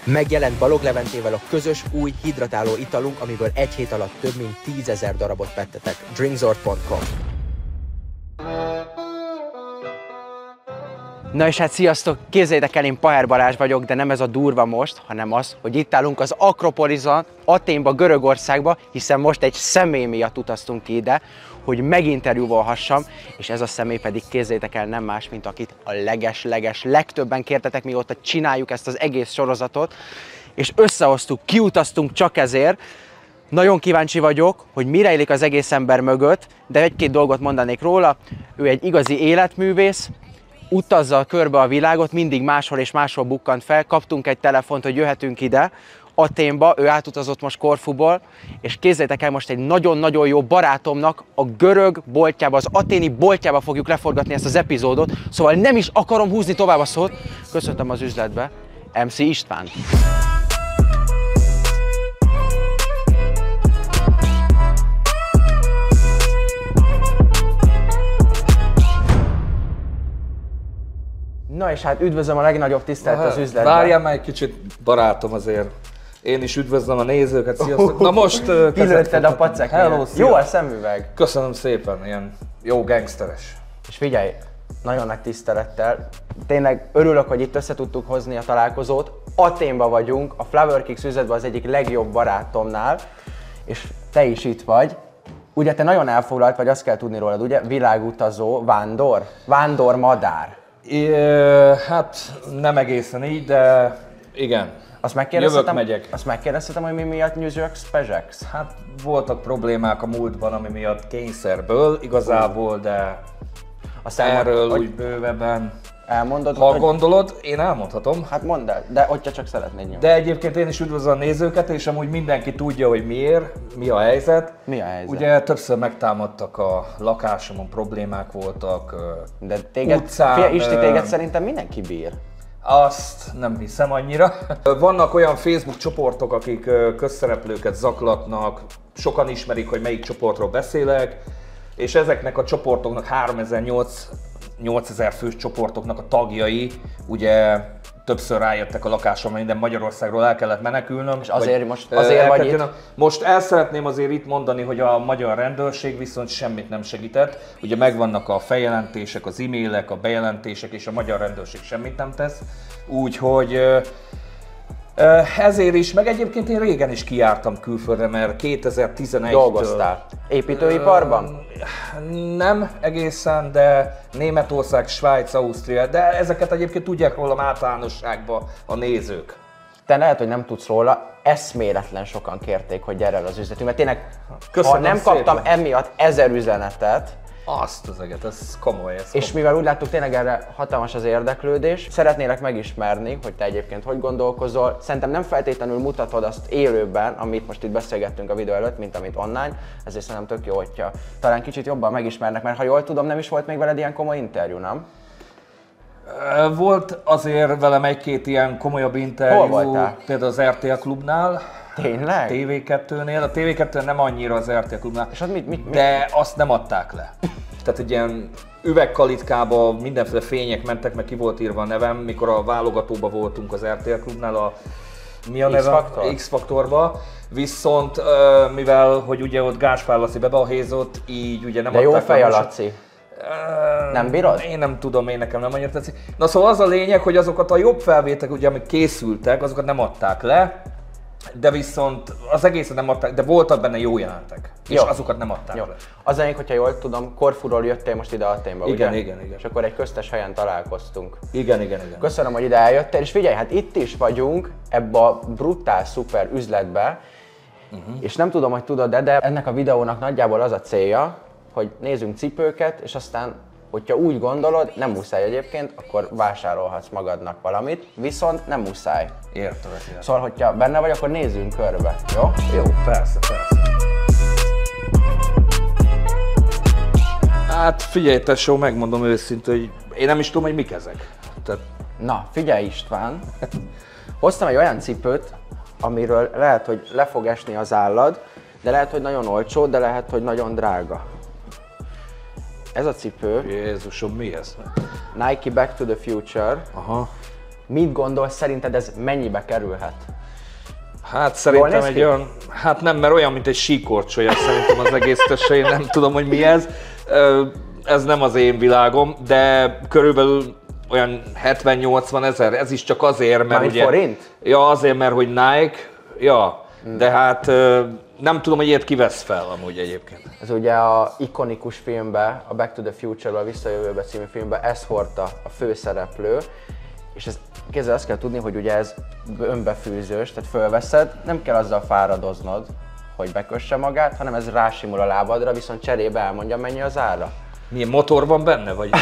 Megjelent Balogh Leventével a közös új hidratáló italunk, amiből egy hét alatt több mint 10 000 darabot vettetek. drinkzord.com. Na és hát sziasztok! Képzeljétek el, én Paher Balázs vagyok, de nem ez a durva most, hanem az, hogy itt állunk az Akropoliszon, Athénba, Görögországba, hiszen most egy személy miatt utaztunk ki ide, hogy meginterjúvolhassam, és ez a személy pedig képzeljétek el nem más, mint akit a legtöbben kértetek, mióta csináljuk ezt az egész sorozatot, és összehoztuk, kiutaztunk csak ezért. Nagyon kíváncsi vagyok, hogy mire illik az egész ember mögött, de egy-két dolgot mondanék róla. Ő egy igazi életművész, utazza körbe a világot, mindig máshol és máshol bukkant fel. Kaptunk egy telefont, hogy jöhetünk ide, Athénba, ő átutazott most Korfuból, és képzeljétek el, most egy nagyon-nagyon jó barátomnak a görög boltjába, az athéni boltjába fogjuk leforgatni ezt az epizódot, szóval nem is akarom húzni tovább a szót. Köszöntöm az üzletbe, MC István. Na és hát üdvözlöm a legnagyobb tisztelt az üzletben. Várjál már egy kicsit, barátom, azért. Én is üdvözlöm a nézőket, sziasztok. Na most kilőtted a paceknél. Jó a szemüveg. Köszönöm szépen, ilyen jó gangsteres. És figyelj, nagyon nagy tisztelettel, tényleg örülök, hogy itt össze tudtuk hozni a találkozót. Athénba vagyunk, a Flower Kicks üzletben az egyik legjobb barátomnál, és te is itt vagy. Ugye te nagyon elfoglalt vagy, azt kell tudni rólad, ugye? Világutazó, vándor madár. Hát nem egészen így, de igen. Jövök, megyek. Azt megkérdeztetem, hogy mi miatt nyüzsögsz, pezsegsz? Hát voltak problémák a múltban, ami miatt kényszerből igazából, de erről úgy bővebben. Elmondod? Ha gondolod, én elmondhatom. Hát mondd el, de hogyha csak szeretnéd nyomni. De egyébként én is üdvözlöm a nézőket, és amúgy mindenki tudja, hogy miért, mi a helyzet. Mi a helyzet? Ugye többször megtámadtak a lakásomon, problémák voltak, de téged, utcán. Isti, téged szerintem mindenki bír. Azt nem hiszem annyira. Vannak olyan Facebook csoportok, akik közszereplőket zaklatnak, sokan ismerik, hogy melyik csoportról beszélek, és ezeknek a csoportoknak 8000 fős csoportoknak a tagjai, ugye többször rájöttek a lakásomra, minden Magyarországról el kellett menekülnöm. És azért azért vagy itt? Most el szeretném azért itt mondani, hogy a magyar rendőrség viszont semmit nem segített. Ugye megvannak a feljelentések, az e-mailek, a bejelentések, és a magyar rendőrség semmit nem tesz. Úgyhogy ezért is, meg egyébként én régen is kijártam külföldre, mert 2011-től... Dolgoztál? Építőiparban? Nem egészen, de Németország, Svájc, Ausztria, de ezeket egyébként tudják rólam általánosságban a nézők. Te lehet, hogy nem tudsz róla, eszméletlen sokan kérték, hogy gyere el az üzletünk, mert tényleg, köszönöm ha nem szépen. kaptam emiatt 1000 üzenetet, azt az eget, ez komoly. És mivel úgy láttuk, tényleg erre hatalmas az érdeklődés, szeretnélek megismerni, hogy te egyébként hogy gondolkozol. Szerintem nem feltétlenül mutatod azt élőben, amit most itt beszélgettünk a videó előtt, mint amit online, ezért szerintem tök jó, hogyha talán kicsit jobban megismernek, mert ha jól tudom, nem is volt még veled ilyen komoly interjú, nem? Volt azért velem egy-két ilyen komolyabb interjú. Hol voltál? Például az RTL Klubnál. Tényleg? TV2-nél. A TV2 nem annyira az RTL Klubnál, és mit? De azt nem adták le. Tehát egy ilyen üvegkalitkába mindenféle fények mentek, meg ki volt írva a nevem, mikor a válogatóba voltunk az RTL Klubnál, mi a neve? X-Faktorba. Viszont mivel, hogy ugye ott Gáspár Laci bebalhézott, így ugye nem de adták le. De jó fej a Laci. Nem bírod? Én nem tudom, én nekem nem annyira tetszik. Na szóval az a lényeg, hogy azokat a jobb felvételek, ugye, amik készültek, azokat nem adták le, de viszont az egészet nem adták, de voltak benne jó jelentek, és azokat nem adták le. Az lényeg, hogyha jól tudom, Korfuról jöttél most ide Athénba, ugye? Igen. És akkor egy köztes helyen találkoztunk. Igen. Köszönöm, hogy ide eljöttél, és figyelj, hát itt is vagyunk, ebbe a brutál szuper üzletbe, és nem tudom, hogy tudod, de ennek a videónak nagyjából az a célja, hogy nézzünk cipőket, és aztán, hogyha úgy gondolod, nem muszáj egyébként, akkor vásárolhatsz magadnak valamit, viszont nem muszáj. Értem. Szóval, hogyha benne vagy, akkor nézzünk körbe, jó? Jó, persze. Hát figyelj, tesó, megmondom őszintén, hogy én nem is tudom, hogy mik ezek. Tehát... Na, figyelj István, hoztam egy olyan cipőt, amiről lehet, hogy le fog esni az állad, de lehet, hogy nagyon olcsó, de lehet, hogy nagyon drága. Ez a cipő. Jézusom, mi ez? Nike Back to the Future. Aha. Mit gondolsz, szerinted ez mennyibe kerülhet? Hát szerintem egy olyan, hát nem, mert olyan, mint egy síkorcsolya szerintem az egész tese, én nem tudom, hogy mi ez. Ez nem az én világom, de körülbelül olyan 70-80 ezer, ez is csak azért, mert ugye... forint? Ja, azért, mert hogy Nike, ja, de hát nem tudom, hogy ilyet kivesz fel amúgy egyébként. Ez ugye a ikonikus filmben, a Back to the Future-ben, a Visszajövőbe című filmben ezt hordta a főszereplő, és ez kézzel azt kell tudni, hogy ugye ez önbefűzős, tehát fölveszed, nem kell azzal fáradoznod, hogy bekösse magát, hanem ez rásimul a lábadra, viszont cserébe elmondja, mennyi az ára. Milyen motor van benne, vagy?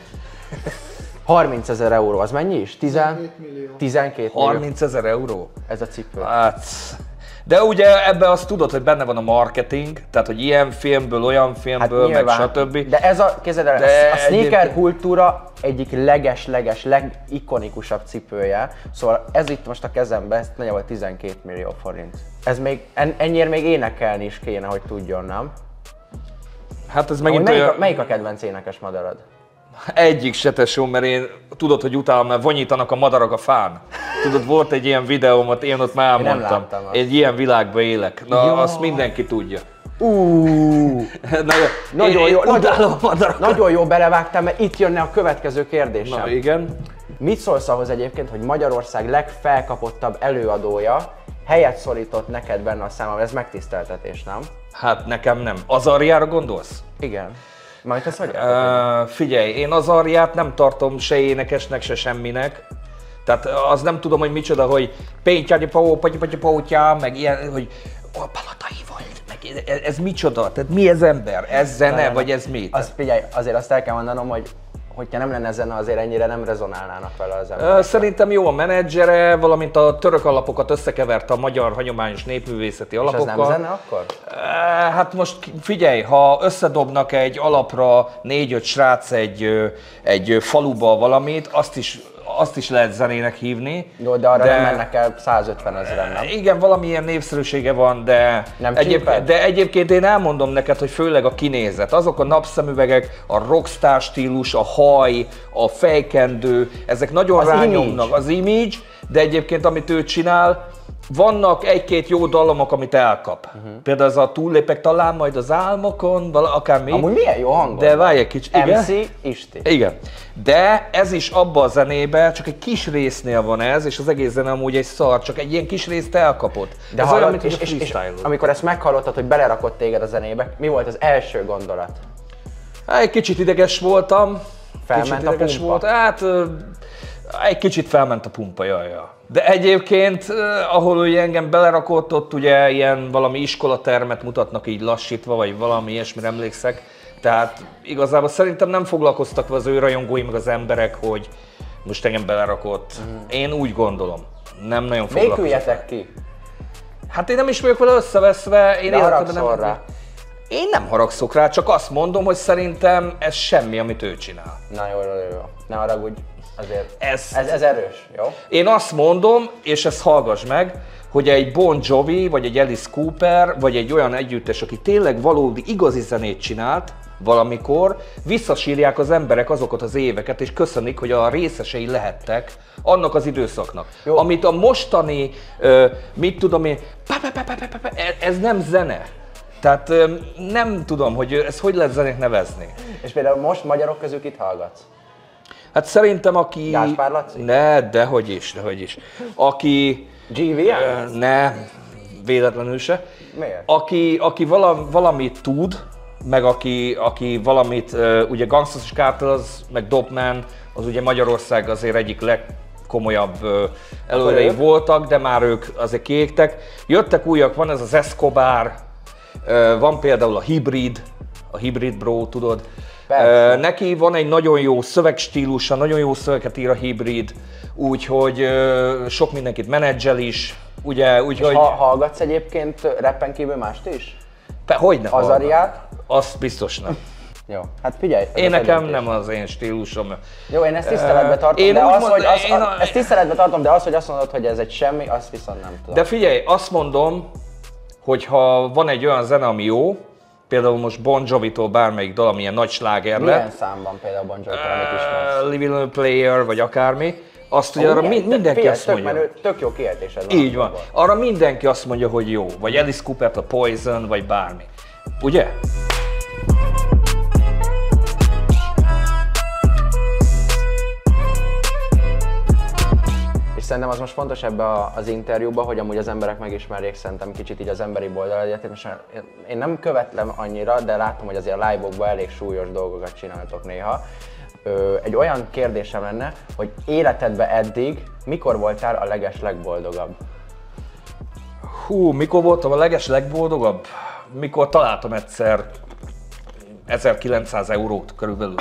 30 000 euró, az mennyi is? 12 millió. 30 000 euró? Ez a cipő. Hát... De ugye ebben azt tudod, hogy benne van a marketing, tehát hogy ilyen filmből, olyan filmből, hát meg stb. De ez a, képzeld el, a sneaker kultúra egyik leges, legikonikusabb cipője. Szóval ez itt most a kezemben, ez nagyjából 12 millió forint. Ez még, ennyire még énekelni is kéne, hogy tudjon, nem? Hát ez megint olyan... Melyik a kedvenc énekes madarad? Egyik se tesó, mert én tudod, hogy utálom, mert vonyítanak a madarak a fán. Tudod, volt egy ilyen videómat, én ott már elmondtam. Egy ilyen világban élek. Na, ja. Azt mindenki tudja. Nagyon jó belevágtál, mert itt jönne a következő kérdésem. Na igen. Mit szólsz ahhoz egyébként, hogy Magyarország legfelkapottabb előadója helyet szorított neked benne a számomra? Ez megtiszteltetés, nem? Hát nekem nem. Azarjára gondolsz? Igen. Majd ezt hogy figyelj, én Azarját nem tartom se énekesnek, se semminek. Tehát az nem tudom, hogy micsoda, hogy Péntyágyi Pó, Patyapótyá, meg ilyen, hogy Palatai volt, meg ez micsoda? Tehát mi ez ember? Ez zene, vagy ez mi? Figyelj, azért azt el kell mondanom, hogy hogyha nem lenne zene, azért ennyire nem rezonálnának vele az emberek. Szerintem jó a menedzsere, valamint a török alapokat összekeverte a magyar hagyományos népművészeti alapokkal. És az nem zene akkor? Hát most figyelj, ha összedobnak egy alapra 4-5 srác egy faluba valamit, azt is lehet zenének hívni. Jó, de arra nem mennek el 150 000, nem? Igen, valamilyen népszerűsége van, de, de egyébként én elmondom neked, hogy főleg a kinézet. Azok a napszemüvegek, a rockstar stílus, a haj, a fejkendő, ezek nagyon rányomnak. Az image, de egyébként amit ő csinál, vannak egy-két jó dallamok, amit elkap. Például ez a túllépek talán majd az álmokon, akármi. Amúgy milyen jó hangod. De várj egy kicsit. MC Isti. Igen. De ez is abba a zenébe, csak egy kis résznél van ez, és az egész zene amúgy egy szar, csak egy ilyen kis részt elkapott. De ez olyan, mint és amikor ezt meghallottad, hogy belerakott téged a zenébe, mi volt az első gondolat? Egy kicsit ideges voltam. Felment a pumpa? Hát egy kicsit felment a pumpa, jaj. De egyébként, ahol ugye engem belerakott, ott ugye ilyen valami iskolatermet mutatnak így lassítva, vagy valami ilyesmire emlékszek. Tehát igazából szerintem nem foglalkoztak az ő rajongói, meg az emberek, hogy most engem belerakott. Én úgy gondolom. Nem nagyon foglalkoztak. Béküljetek ki! Hát én nem is vagyok vele összeveszve. Én haragszol rá. Én nem haragszok rá, csak azt mondom, hogy szerintem ez semmi, amit ő csinál. Na jó. Ne haragudj. Azért ez erős, jó? Én azt mondom, és ezt hallgass meg, hogy egy Bon Jovi, vagy egy Alice Cooper, vagy egy olyan együttes, aki tényleg valódi igazi zenét csinált valamikor, visszasírják az emberek azokat az éveket, és köszönik, hogy a részesei lehettek annak az időszaknak. Jó. Amit a mostani, mit tudom én, ez nem zene. Tehát nem tudom, hogy ezt hogy lehet zenét nevezni. És például most magyarok közül kit hallgatsz? Hát szerintem aki... Gáspár Laci? Ne, dehogy is. Aki... GVM? Ne, véletlenül se. Miért? Aki valamit tud, meg aki valamit, ugye Gangsters Cartel, az, meg Dopman, az ugye Magyarország azért egyik legkomolyabb előrei voltak, de már ők azért kiégtek. Jöttek újak, van ez az Escobar, van például a Hybrid Bro, tudod. Neki van egy nagyon jó szövegstílusa, nagyon jó szöveget ír a Hybrid, úgyhogy sok mindenkit menedzsel is. Ugye, úgyhogy... Hallgatsz egyébként rappen kívül mást is? Hogyne Azariát? Azt biztos nem. Jó, hát figyelj. Én nekem nem az én stílusom. Jó, én ezt tiszteletbe tartom, ezt tiszteletbe tartom, de az, hogy azt mondod, hogy ez egy semmi, azt viszont nem tudom. De figyelj, azt mondom, hogy ha van egy olyan zene, ami jó, például most Bon Jovi-tól bármelyik dal, amilyen nagy sláger lett. Milyen számban például Bon Jovi-tól, amit ismersz? Living on a Player, vagy akármi. azt ugye arra mindenki azt mondja. Tök jó kiejtésed van. Így van. Arra mindenki azt mondja, hogy jó. Vagy Alice Cooper, a Poison, vagy bármi. Ugye? És szerintem az most fontos ebbe az interjúban, hogy amúgy az emberek megismerjék szerintem kicsit így az emberi oldalát. Én nem követlem annyira, de látom, hogy azért a live-okban elég súlyos dolgokat csináltok néha. Egy olyan kérdésem lenne, hogy életedben eddig mikor voltál a legeslegboldogabb? Hú, mikor voltam a legeslegboldogabb? Mikor találtam egyszer 1900 eurót körülbelül.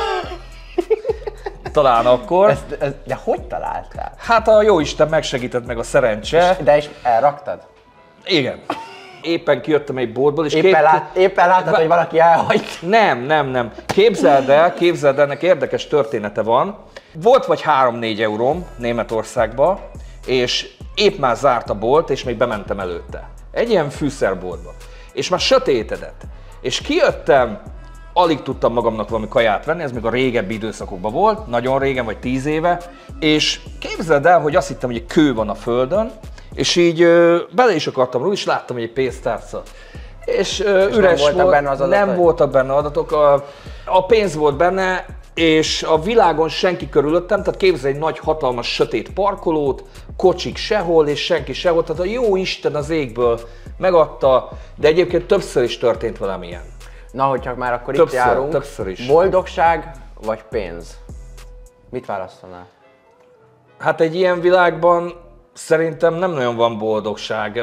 Talán akkor. De hogy találtál? Hát a jóisten megsegített meg a szerencse. De is elraktad? Igen. Éppen kijöttem egy boltból, és éppen láttad, hogy valaki elhagyt. Nem. Képzeld el, ennek érdekes története van. Volt vagy 3-4 euróm Németországba, és épp már zárt a bolt, és még bementem előtte. Egy ilyen fűszerboltba. És már sötétedett. És kijöttem, alig tudtam magamnak valami kaját venni, ez még a régebbi időszakokban volt, nagyon régen, vagy 10 éve. És képzeld el, hogy azt hittem, hogy egy kő van a földön, és így bele is akartam rúgni, és láttam, hogy egy pénztárca. És üres nem voltak benne adatok, a pénz volt benne, és a világon senki körülöttem, tehát képzelj egy nagy, hatalmas, sötét parkolót, kocsik sehol, és senki sehol, tehát a jó Isten az égből megadta, de egyébként többször is történt velem ilyen. Na, hogyha már akkor itt járunk, többször is. Boldogság vagy pénz? Mit választanál? Hát egy ilyen világban szerintem nem nagyon van boldogság.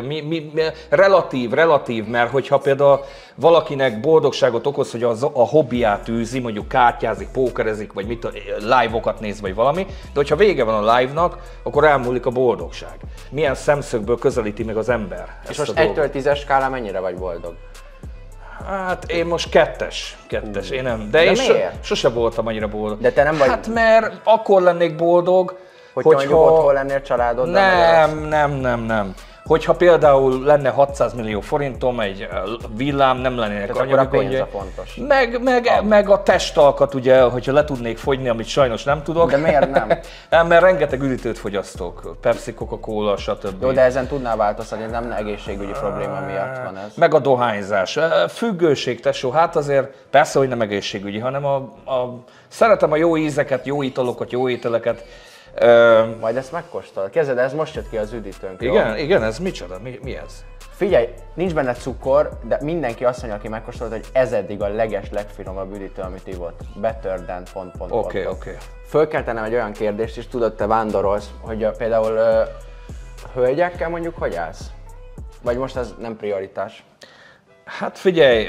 Relatív, mert hogyha például valakinek boldogságot okoz, hogy a hobbiát űzi, mondjuk kártyázik, pókerezik, vagy live-okat néz, vagy valami, de hogyha vége van a live-nak, akkor elmúlik a boldogság. Milyen szemszögből közelíti meg az ember ezt és most a dolgot. 1-től 10-es skálán mennyire vagy boldog? Hát én most kettes, én nem. De én sose voltam annyira boldog. De te nem vagy... Hát mert akkor lennék boldog, hogyha otthon lennél családoddal? Nem. Hogyha például lenne 600 millió forintom, egy villám, nem lennének anyagi gondjai. Meg a testalkat, ugye, hogyha le tudnék fogyni, amit sajnos nem tudok. De miért nem? Nem, mert rengeteg üdítőt fogyasztok. Pepsi, Coca-Cola, stb. Jó, de ezen tudnál változtatni, nem egészségügyi probléma miatt van ez. Meg a dohányzás. Függőség, tesó, hát azért persze, hogy nem egészségügyi, hanem szeretem a jó ízeket, jó italokat, jó ételeket. Majd ezt megkóstolod. Kezded, ez most jött ki az üdítőnk. Igen, ez micsoda? Mi ez? Figyelj, nincs benne cukor, de mindenki azt mondja, aki megkóstolta, hogy ez eddig a legfinomabb üdítő, amit ivott. Better than ... Oké. Föl kell tennem egy olyan kérdést, és tudod, te vándorolsz, hogy például hölgyekkel mondjuk hogy állsz? Vagy most ez nem prioritás? Hát figyelj,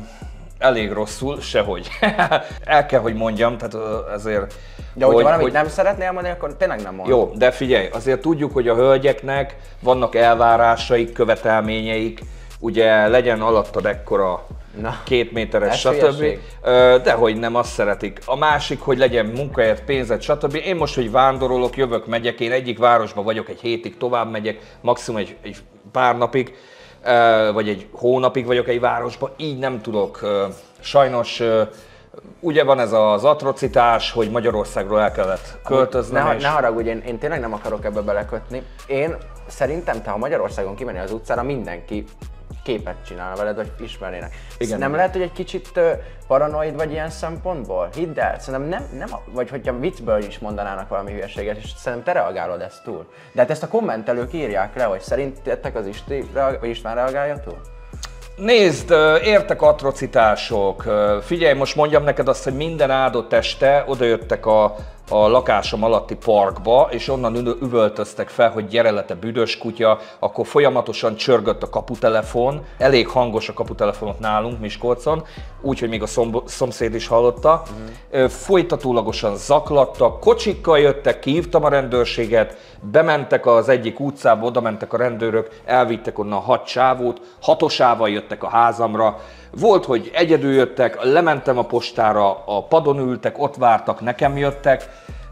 elég rosszul, sehogy. El kell, hogy mondjam, tehát ezért... De hogyha valamit nem szeretnél mondani, akkor tényleg nem mondom. Jó, de figyelj, azért tudjuk, hogy a hölgyeknek vannak elvárásaik, követelményeik, ugye legyen alattad ekkora 2 méteres, stb. Dehogy nem, azt szeretik. A másik, hogy legyen munkahelyet, pénzed, stb. Én most, hogy vándorolok, jövök, megyek, én egyik városban vagyok, egy hétig tovább megyek, maximum egy pár napig, vagy egy hónapig vagyok egy városban, így nem tudok. Sajnos ugye van ez az atrocitás, hogy Magyarországról el kellett költözni. Ne haragudj, én tényleg nem akarok ebbe belekötni. Én szerintem, ha Magyarországon kimenni az utcára, mindenki képet csinál veled, vagy ismernének. Igen. Nem lehet, hogy egy kicsit paranoid vagy ilyen szempontból? Hidd el, szerintem nem, vagy hogyha viccből is mondanának valami hülyeséget, és szerintem te reagálod ezt túl. De hát ezt a kommentelők írják le, hogy szerintetek az István reagálja túl? Nézd, értek atrocitások. Figyelj, most mondjam neked azt, hogy minden áldott este odajöttek a lakásom alatti parkba, és onnan üvöltöztek fel, hogy gyere le te büdös kutya, akkor folyamatosan csörgött a kaputelefon, elég hangos a kaputelefonot nálunk Miskolcon, úgyhogy még a szomszéd is hallotta. Folytatólagosan zaklattak, kocsikkal jöttek, kihívtam a rendőrséget, bementek az egyik utcába, oda mentek a rendőrök, elvittek onnan 6 csávót, 6-osával jöttek a házamra. Volt, hogy egyedül jöttek, lementem a postára, a padon ültek, ott vártak, nekem jöttek.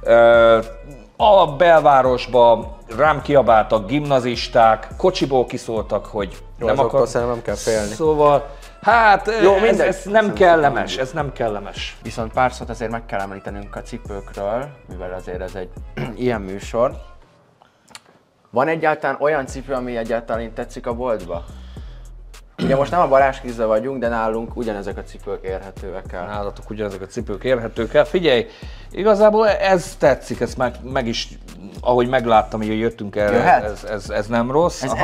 A belvárosba rám kiabáltak gimnazisták, kocsiból kiszóltak, hogy jó, nem akarok. Nem kell félni. Szóval Hát jó, ez nem kellemes, ez nem kellemes. Viszont pár szót azért meg kell említenünk a cipőkről, mivel azért ez egy ilyen műsor. Van egyáltalán olyan cipő, ami egyáltalán tetszik a boltba? Ugye most nem a Balázs-Kizza vagyunk, de nálunk ugyanezek a cipők érhetőek el. Nálatok ugyanezek a cipők érhetők el. Figyelj, igazából ez tetszik, ezt meg is, ahogy megláttam, hogy jöttünk erre, ez nem rossz. Ez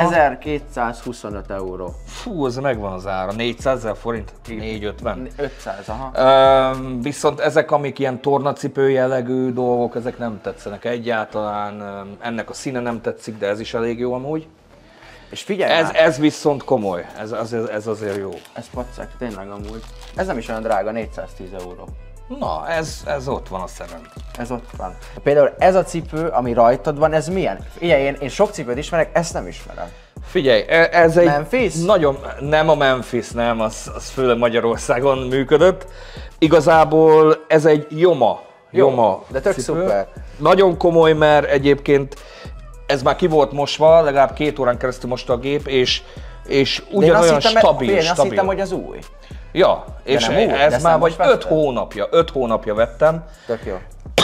1225 euró. Fú, ez megvan az ára, 400 000 forint, 450. 500, aha. Viszont ezek, amik ilyen tornacipő jellegű dolgok, ezek nem tetszenek egyáltalán. Ennek a színe nem tetszik, de ez is elég jó amúgy. És figyelj ez viszont komoly, ez azért jó. Ez pacák, tényleg amúgy. Ez nem is olyan drága, 410 euró. Na, ez ott van a szerem. Ez ott van. Például ez a cipő, ami rajtad van, ez milyen? Figyelj, én sok cipőt ismerek, ezt nem ismerem. Figyelj, ez egy Memphis? Nagyon, nem a Memphis, nem, az főleg Magyarországon működött. Igazából ez egy Joma de tök cipő. szuper. Nagyon komoly, mert egyébként ez már ki volt mosva, legalább 2 órán keresztül mosta a gép, és ugyanolyan stabil. Én azt hittem, hogy az új. Ja, és ez már vagy 5 hónapja vettem. Tök jó.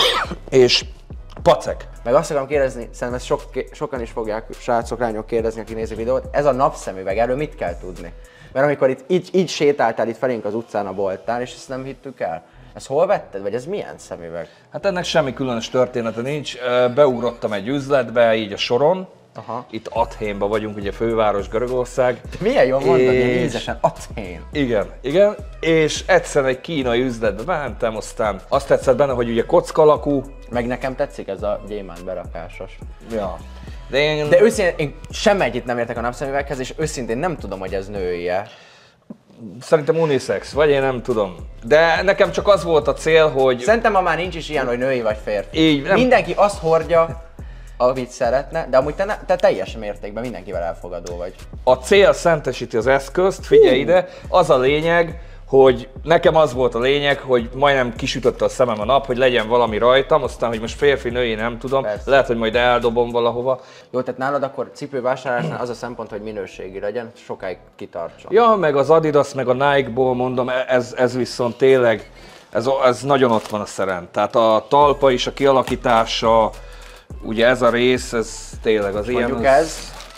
És pacek. Meg azt akarom kérdezni, szerintem ezt sokan is fogják srácok, lányok kérdezni, aki nézi a videót, ez a napszemüveg, erről mit kell tudni? Mert amikor itt így sétáltál itt felénk az utcán a boltán, és ezt nem hittük el. Ezt hol vetted, vagy ez milyen szemüveg? Hát ennek semmi különös története nincs. Beugrottam egy üzletbe, így a soron. Aha. Itt Athénban vagyunk, ugye főváros Görögország. De milyen jól mondod, ilyen ízesen, Athén. Igen. És egyszer egy kínai üzletbe mentem, aztán azt tetszett benne, hogy ugye kocka alakú. Meg nekem tetszik ez a gyémánt berakásos. Ja. De őszintén, én sem egyet nem értek a napszemüveghez, és őszintén nem tudom, hogy ez női-e. Szerintem unisex, vagy én nem tudom. De nekem csak az volt a cél, hogy... Szerintem ma már nincs is ilyen, hogy női vagy férfi. Így, nem... Mindenki azt hordja, amit szeretne, de amúgy te teljes mértékben mindenkivel elfogadó vagy. A cél szentesíti az eszközt, figyelj ide, az a lényeg, hogy nekem az volt a lényeg, hogy majdnem kisütötte a szemem a nap, hogy legyen valami rajtam, aztán, hogy most férfi, női, nem tudom, persze. Lehet, hogy majd eldobom valahova. Jó, tehát nálad akkor cipővásárlásnál az a szempont, hogy minőségi legyen, sokáig kitartson. Ja, meg az Adidas, meg a Nike-ból mondom, ez viszont tényleg, ez nagyon ott van a szerem. Tehát a talpa is, a kialakítása, ugye ez a rész, ez tényleg az ilyen... Mondjuk ez?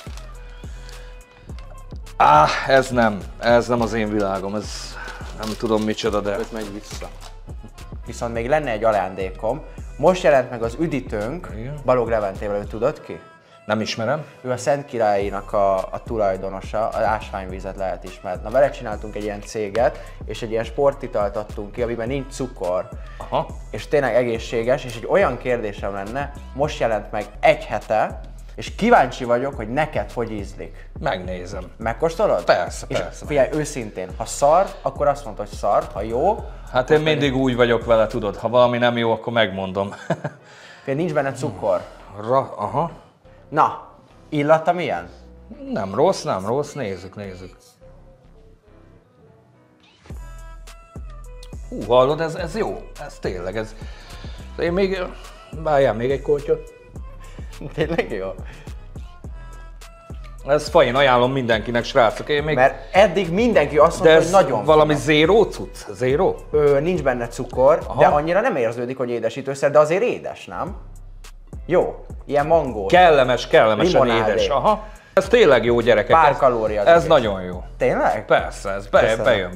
Ez nem az én világom, ez nem tudom micsoda, de... Öt megy vissza. Viszont még lenne egy ajándékom. Most jelent meg az üdítőnk, Balog Leventével, ő tudod ki? Nem ismerem. Ő a Szent Királynak a tulajdonosa, az ásványvizet lehet ismerni. Na, vele csináltunk egy ilyen céget, és egy ilyen sportitalt adtunk ki, amiben nincs cukor. Aha. És tényleg egészséges, és egy olyan kérdésem lenne, most jelent meg egy hete, és kíváncsi vagyok, hogy neked hogy ízlik. Megnézem. Megkóstolod? Persze. Figyelj, őszintén, ha szar, akkor azt mondod, hogy szar, ha jó... Hát én mindig úgy vagyok vele, tudod, ha valami nem jó, akkor megmondom. Figyelj, nincs benne cukor. Aha. Na, illata milyen? Nem rossz, nézzük. Hallod, ez jó, ez tényleg, ez... Én még... Várjál még egy kortyot. Tényleg jó? Ez fajn, ajánlom mindenkinek, srácok, én még... Mert eddig mindenki azt mondta, hogy nagyon valami finom. zéró cucc? Zéró? Nincs benne cukor, de annyira nem érződik, hogy édesítőszer, de azért édes, nem? Jó, ilyen mangó. Kellemesen limonádé. édes, aha. Ez tényleg jó, gyerekek. Pár kalória. Ez nagyon jó. Tényleg? Persze, ez bejön.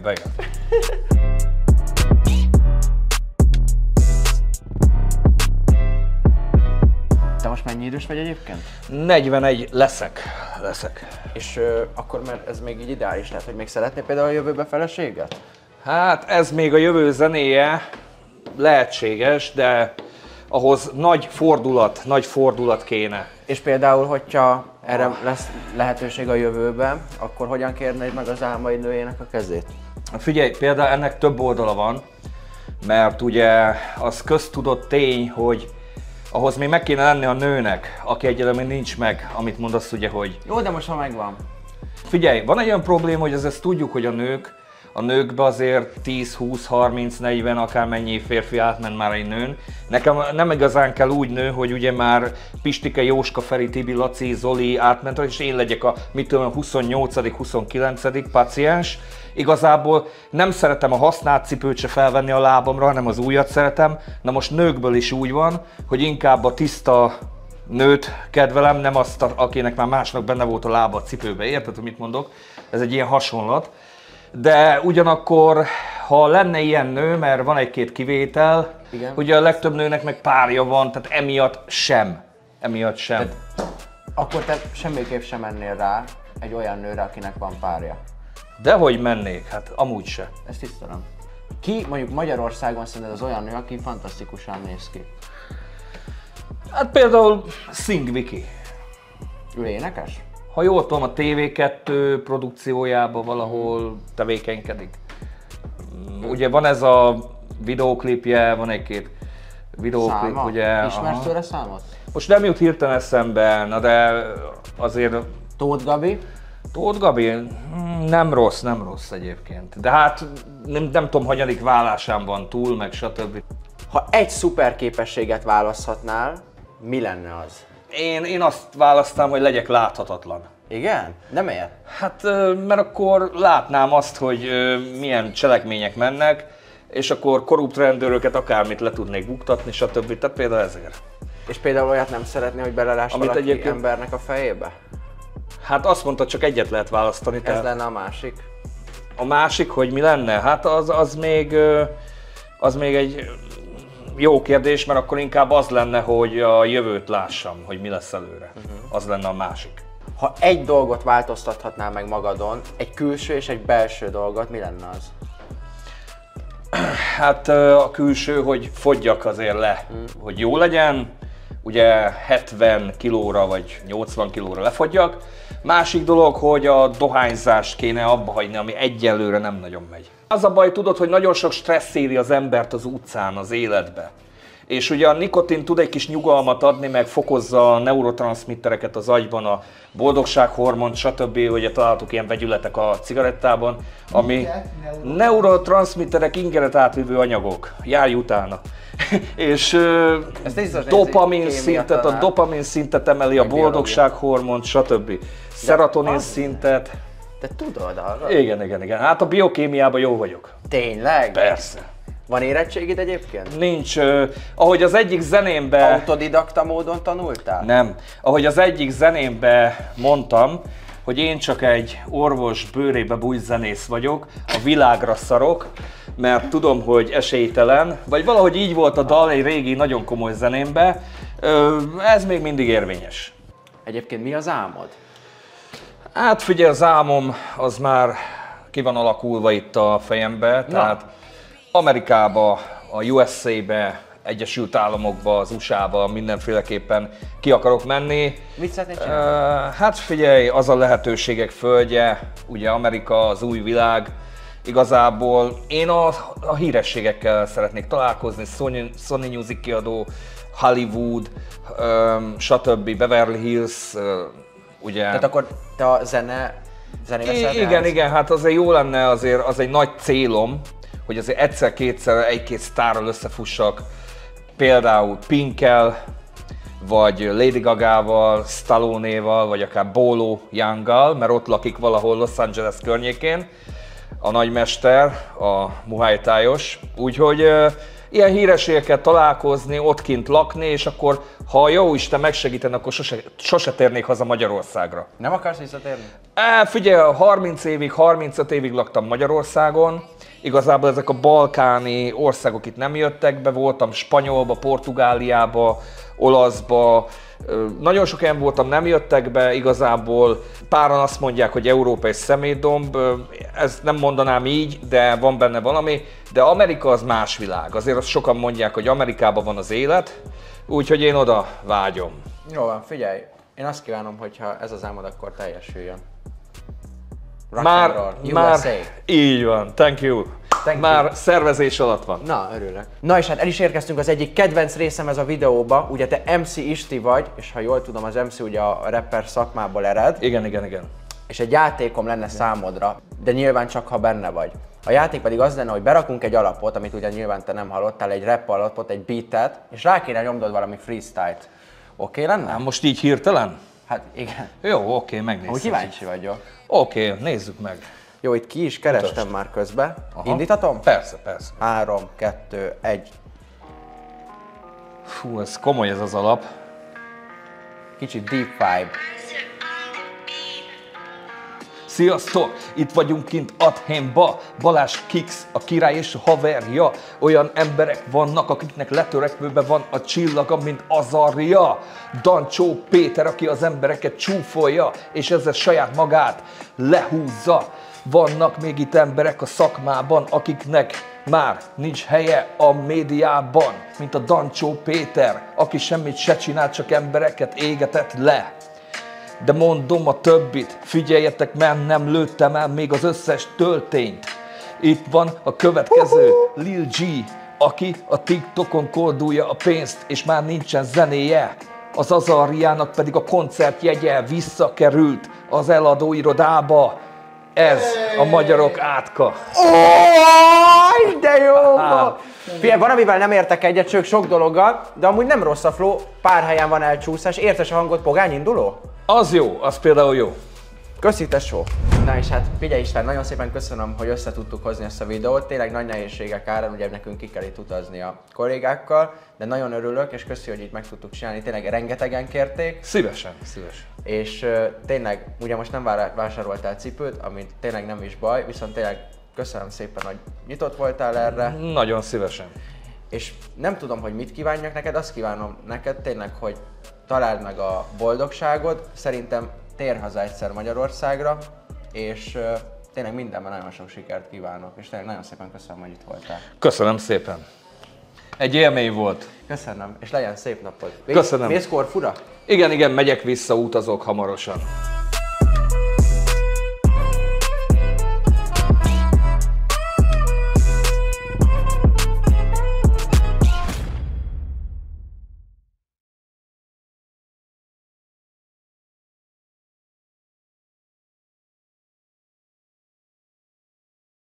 Te most mennyi idős vagy egyébként? 41 leszek. És akkor mert ez még így ideális lehet, hogy még szeretnél például a jövőbe feleséget? Hát ez még a jövő zenéje lehetséges, de ahhoz nagy fordulat kéne. És például, hogyha erre lesz lehetőség a jövőben, akkor hogyan kérnéd meg az álmaid nőjének a kezét? Figyelj, például ennek több oldala van, mert ugye az köztudott tény, hogy ahhoz még meg kéne lenni a nőnek, aki egyelőre még nincs meg, amit mondasz ugye, hogy... Jó, de most ha megvan. Figyelj, van egy olyan probléma, hogy ezt tudjuk, hogy a nőkbe azért 10, 20, 30, 40, akármennyi férfi átment már egy nőn. Nekem nem igazán kell úgy nő, hogy ugye már Pistike, Jóska, Feri, Tibi, Laci, Zoli átment, és én legyek a 28., 29. paciens, Igazából nem szeretem a használt cipőt se felvenni a lábamra, hanem az újat szeretem. Na most nőkből is úgy van, hogy inkább a tiszta nőt kedvelem, nem azt, akinek már másnak benne volt a lába a cipőbe. Érted, hogy mit mondok? Ez egy ilyen hasonlat. De ugyanakkor, ha lenne ilyen nő, mert van egy-két kivétel, igen. Ugye a legtöbb nőnek meg párja van, tehát emiatt sem. Tehát, akkor te semmiképp sem mennél rá egy olyan nőre, akinek van párja. Dehogy mennék, hát amúgy se. Ezt tisztelem. Ki mondjuk Magyarországon szerinted az olyan nő, aki fantasztikusan néz ki? Hát például Sing Viki. Ő énekes? Ha jól tudom, a TV2 produkciójában valahol tevékenykedik. Ugye van ez a videóklipje, van egy-két videóklip, száma? ugye. Ismersz tőle számot? Most nem jut hirtelen eszembe, na de azért... Tóth Gabi? Tóth Gabi? Nem rossz egyébként. De hát nem tudom, hanyadik vállásán van túl, meg stb. Ha egy szuper képességet választhatnál, mi lenne az? Én azt választám, hogy legyek láthatatlan. Igen? De miért? Hát, mert akkor látnám azt, hogy milyen cselekmények mennek, és akkor korrupt rendőröket akármit le tudnék buktatni, stb. Tehát például ezért. És például olyat nem szeretné, hogy belelás valaki egyébként... embernek a fejébe? Hát azt mondta, csak egyet lehet választani. Ez lenne a másik? A másik, hogy mi lenne? Hát az még egy jó kérdés, mert akkor inkább az lenne, hogy a jövőt lássam, hogy mi lesz előre. Az lenne a másik. Ha egy dolgot változtathatnál meg magadon, egy külső és egy belső dolgot, mi lenne az? Hát a külső, hogy fogyjak azért le, hogy jó legyen, ugye 70 kilóra vagy 80 kilóra lefogyjak. Másik dolog, hogy a dohányzást kéne abba hagyni, ami egyelőre nem nagyon megy. Az a baj, tudod, hogy nagyon sok stressz éri az embert az utcán, az életbe. És ugye a nikotin tud egy kis nyugalmat adni, meg fokozza a neurotranszmittereket az agyban, a boldogsághormont, stb. Ugye találtuk ilyen vegyületek a cigarettában, ami neurotranszmitterek ingeret átvívő anyagok. Járj utána! És dopamin szintet emeli, a boldogsághormont, stb. Szerotonin szintet. Te tudod arra? Igen. Hát a biokémiában jó vagyok. Tényleg? Persze. Van érettségid egyébként? Nincs. Ahogy az egyik zenémbe... Autodidakta módon tanultál? Nem. Ahogy az egyik zenémbe mondtam, hogy én csak egy orvos bőrébe bújt zenész vagyok, a világra szarok, mert tudom, hogy esélytelen, vagy valahogy így volt a dal egy régi, nagyon komoly zenémbe, ez még mindig érvényes. Egyébként mi az álmod? Hát figyelj, az álmom az már ki van alakulva itt a fejembe, tehát Amerikába, a USA-be, Egyesült Államokba, az USA-ba mindenféleképpen ki akarok menni. Mit szeretnél csinálni? Hát figyelj, az a lehetőségek földje, ugye Amerika, az új világ. Igazából én a hírességekkel szeretnék találkozni, Sony Music kiadó, Hollywood, stb. Beverly Hills, ugye. Tehát akkor te a zenébe szeretnél? Igen, hát azért jó lenne, azért az egy nagy célom, hogy azért egyszer-kétszer egy-két sztárral összefussak, például Pinkkel, vagy Lady Gagával, Stallone-val, vagy akár Bolo Young-gal, mert ott lakik valahol Los Angeles környékén, a nagymester, a Muay Thai-os. Úgyhogy ilyen hírességekkel találkozni, ott kint lakni, és akkor, ha jó Isten megsegítene, akkor sose térnék haza Magyarországra. Nem akarsz visszatérni? Figyelj, 30 évig, 35 évig laktam Magyarországon. Igazából ezek a balkáni országok itt nem jöttek be, voltam Spanyolba, Portugáliába, Olaszba, nagyon sok helyen voltam, nem jöttek be, igazából páran azt mondják, hogy Európa egy szemétdomb, ezt nem mondanám így, de van benne valami, de Amerika az más világ, azért azt sokan mondják, hogy Amerikában van az élet, úgyhogy én oda vágyom. Jó van, figyelj, én azt kívánom, hogyha ez az álmod, akkor teljesüljön. Már így van, thank you. Már szervezés alatt van. Na, örülök. Na és hát el is érkeztünk az egyik kedvenc részem ez a videóba. Ugye te MC Isti vagy, és ha jól tudom, az MC ugye a rapper szakmából ered. Igen. És egy játékom lenne számodra, de nyilván csak ha benne vagy. A játék pedig az lenne, hogy berakunk egy alapot, amit ugye nyilván te nem hallottál, egy rap alapot, egy beatet, és rá kéne nyomdod valami freestyle-t. Oké lenne? Hát most így hirtelen? Hát igen. Jó, oké, megnézzük. Úgy kíváncsi vagyok. Oké, nézzük meg. Jó, itt ki is kerestem már közben. Indíthatom? Persze, persze. 3, 2, 1. Fú, ez komoly ez az alap. Kicsit deep vibe. Sziasztok! Itt vagyunk kint Athén-ba, Balázs Kix, a király és a haverja. Olyan emberek vannak, akiknek letörekvőben van a csillaga, mint Azaria. Dancsó Péter, aki az embereket csúfolja, és ezzel saját magát lehúzza. Vannak még itt emberek a szakmában, akiknek már nincs helye a médiában, mint a Dancsó Péter, aki semmit se csinál, csak embereket égetett le. De mondom a többit, figyeljetek, mert nem lőttem el még az összes töltényt. Itt van a következő, Lil G, aki a TikTokon koldulja a pénzt, és már nincsen zenéje. Az Azariának pedig a koncertjegye visszakerült az eladóirodába. Ez a magyarok átka. Ó, de jó! Figyelj, van, amivel nem értek egyet, csak sok dologgal, de amúgy nem rossz a flow, pár helyen van elcsúszás, értes a hangot, pogány induló? Az jó, az például jó. Köszi, tesó! Na és hát figyelj István, nagyon szépen köszönöm, hogy össze tudtuk hozni ezt a videót. Tényleg nagy nehézségek árán, ugye nekünk ki kell itt utazni a kollégákkal, de nagyon örülök, és köszi, hogy így meg tudtuk csinálni. Tényleg rengetegen kérték. Szívesen, szívesen. És tényleg, ugye most nem vásároltál cipőt, amit tényleg nem is baj, viszont tényleg köszönöm szépen, hogy nyitott voltál erre. Nagyon szívesen. És nem tudom, hogy mit kívánjak neked, azt kívánom neked tényleg, hogy találd meg a boldogságot. Szerintem térj haza egyszer Magyarországra, és tényleg mindenben nagyon sok sikert kívánok, és tényleg nagyon szépen köszönöm, hogy itt voltál. Köszönöm szépen. Egy élmény volt. Köszönöm, és legyen szép napod. Köszönöm. Mész Korfura? Igen, megyek vissza, utazok hamarosan.